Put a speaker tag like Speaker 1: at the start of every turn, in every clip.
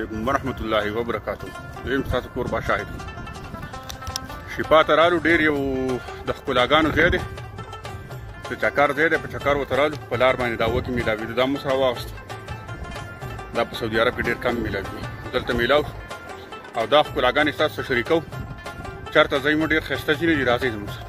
Speaker 1: علیکم ورحمۃ الله وبرکاتہ. زم تاسو کوربا شاهد شفا ترالو ډیر یو د ښکلاګانو ځای دی، د چکر ځای دی. په چکر وترالو په لار باندې دا وکې میلاوي، دا مو سره واغوست. دا په سعودي عرب کې ډیر کم میلاوي، دلته میلاو او دا ښکلاګانې ستاسو شریکو. چېرته ځای مو ډېر ښایسته ځینې دي، راځئ زموږ سره.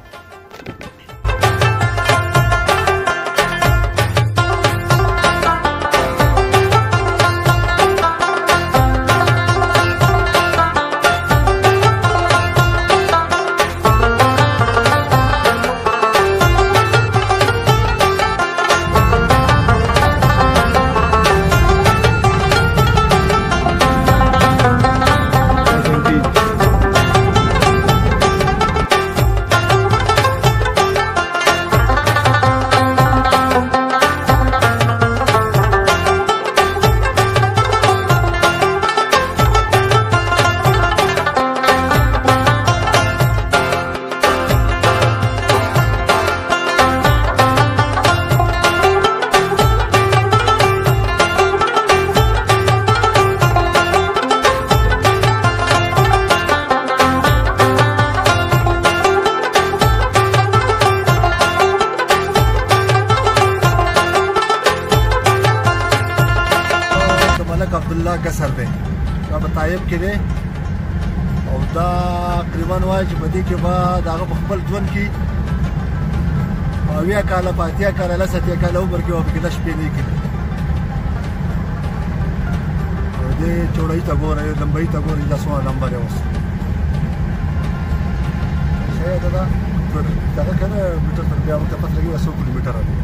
Speaker 2: عبدالله قصر دی، دا په طایب کې دی او دا تقریبا وایي چې په دې کې به د هغه په خپل ژوند کې 80 کاله په 80 کاله لس 80 کاله عمر کې به پکې دا شپې نه کېدې. او دې چوړۍ ته ګورئ، لمبۍ ته ګورئ، دا څومره نمبر یې اوس شاید دا دغه که نه میټر تر بیا ورته پته لګي 100 کیلومتره دی.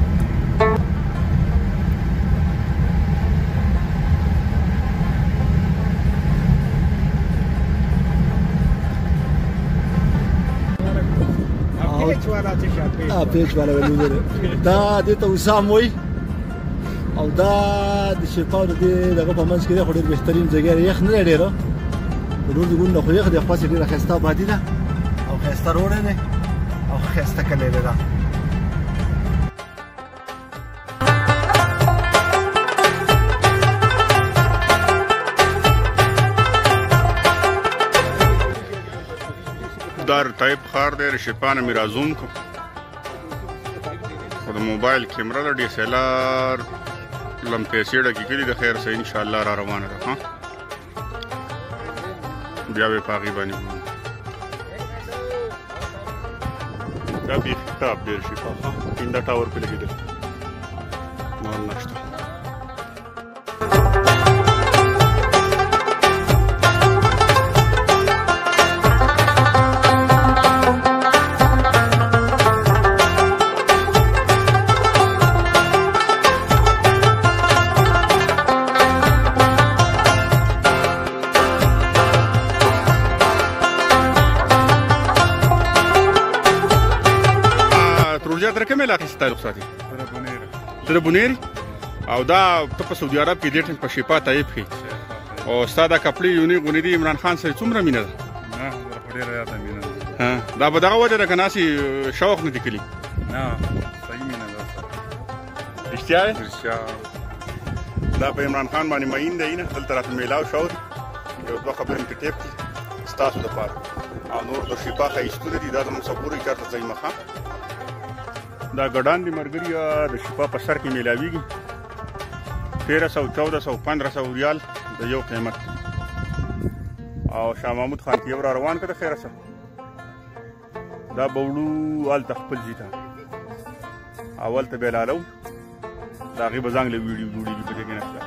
Speaker 2: پیچ والا ولې دا دې ته وسام وای او دا د شفاو د دغه په منځ کې د ډېر بهترین ځای یخ نه ډېر ورور دغه نه خو یخ د خاصه ډېر خسته بادي ده او خسته روړې ده او خسته کله ده.
Speaker 1: دار طیب ښار دی، د شفا نه مې رازوم کړو. خو د موبایل کیمره د ډي اس ایل آر لمپېسې ډکې کړي د خیر سه انشاءالله را روانه ده. ها بیا به په هغې باندې دا بیخي کتاب ډېر شفا پنده ټاور پې لګېدل نور نشته. تر کومه علاقې څخه تعلق ساتي؟ تر بونیری. او دا ته په سعودي عرب کې دې ټیم په شفا طیب کې او ستا دا کپړې یونی غونې دي عمران خان سره څومره مینه ده؟
Speaker 3: نه ډېره زیاته مینه ده.
Speaker 1: دا به دغه وجه ده که ناسې شوق نه دي کلي؟
Speaker 3: نه صحیح مینه ده سره.
Speaker 1: رښتیا دی؟
Speaker 3: رښتیا.
Speaker 1: دا په عمران خان باندې معین دی نه، دلته راته میلاو شو دي یو دوه خبرې مې ټیپ کړي ستاسو دپاره او نور د شفا ښایستونه دي. دا زموږ صبورې چېرته ځئ مخه دا ګډان دي ملګري د شفا په سر کې میلاویږي 1300 1400 1500 ریال د یو قیمت. او شاه محمود خان تیو را روان کړه خیره سره دا بوړو هلته خپل ځي ته اول ته بلالو دا غي بزنګ له ویډیو جوړیږي په دې کې نشته.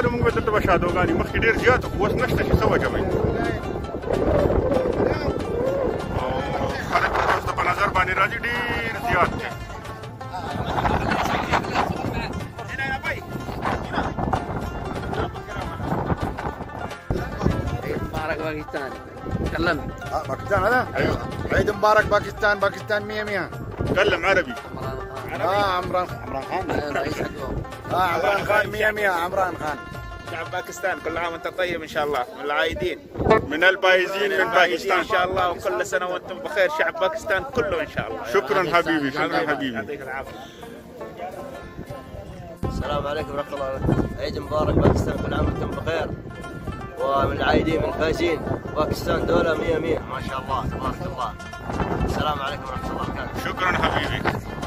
Speaker 1: وایو موږ دلته به شادوګانې مخکې ډېر زیات خو اوس نشته چې څه وجه وي او خلک تاسو ته په نظر باندې راځي ډېر زیات دی
Speaker 4: مبارك باكستان تكلم
Speaker 5: باكستان هذا؟ ايوه عيد مبارك باكستان 100 100
Speaker 1: تكلم عربي
Speaker 5: عمران خان
Speaker 4: رئيس حقهم
Speaker 5: عمران خان 100 100 عمران خان
Speaker 6: شعب باكستان كل عام وانت طيب ان شاء الله من العايدين
Speaker 1: من الفائزين من باكستان
Speaker 6: ان شاء الله وكل سنه وانتم بخير شعب باكستان كله ان شاء الله
Speaker 1: شكرا حبيبي شكرا حبيبي
Speaker 6: يعطيك العافيه
Speaker 4: السلام عليكم ورحمه الله وبركاته عيد مبارك باكستان كل عام وانتم بخير ومن العايدين من الفائزين باكستان دولة 100 100 ما شاء الله تبارك الله السلام عليكم ورحمة الله وبركاته
Speaker 1: شكرا حبيبي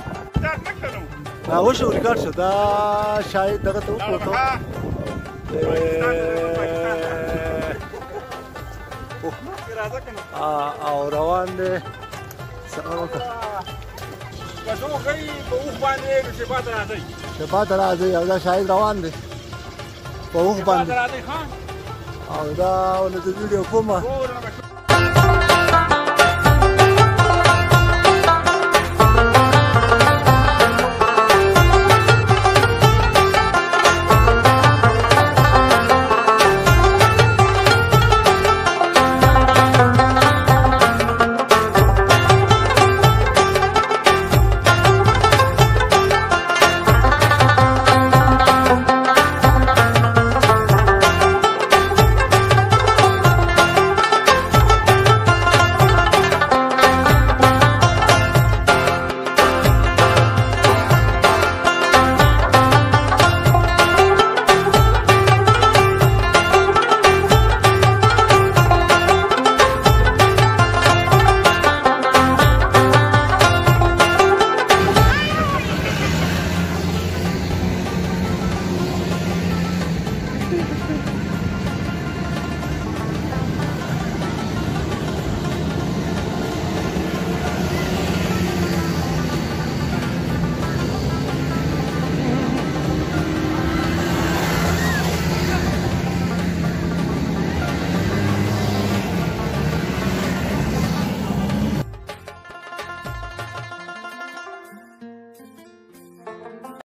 Speaker 2: وش هو ريكارد شو ده شاهد دغه ته وکړو او روان دي شفاعت راځي او دا شاهد روان دي په وخت باندې او دا ولته ویډیو کومه